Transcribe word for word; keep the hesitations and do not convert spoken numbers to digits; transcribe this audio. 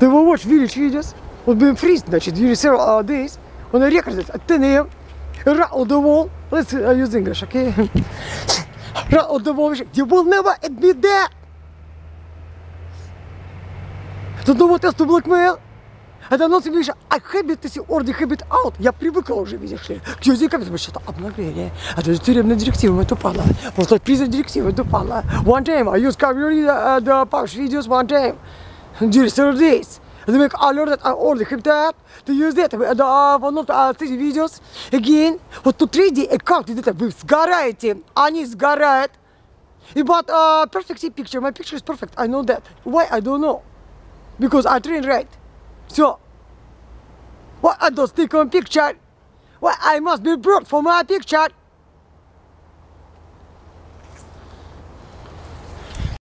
They will watch village videos. We'll be freezed, значит, during several uh, days. On a record at ten a m Rattle the wall. Let's uh, use English, okay? Rattle the wall. You will never admit that. Don't know what else to blackmail. Это not English. I habit to see already habit out. Я привыкла уже, видишь ли, к языкам, потому что обновление. Это же тюремная директива, мы тупала. Просто пиздец директива, тупала. One time I used Cabri uh, the Pouch videos one time. During several days. They make alert that I already have that. To use that. The uh, not uh, thirty videos. Again. Вот тут третий аккаунт, где-то вы сгораете. Они сгорают. И but uh, perfect picture. My picture is perfect. I know that. Why? I don't know. Because I train right. So, what I don't stick on picture? Well, I must be brought for my picture.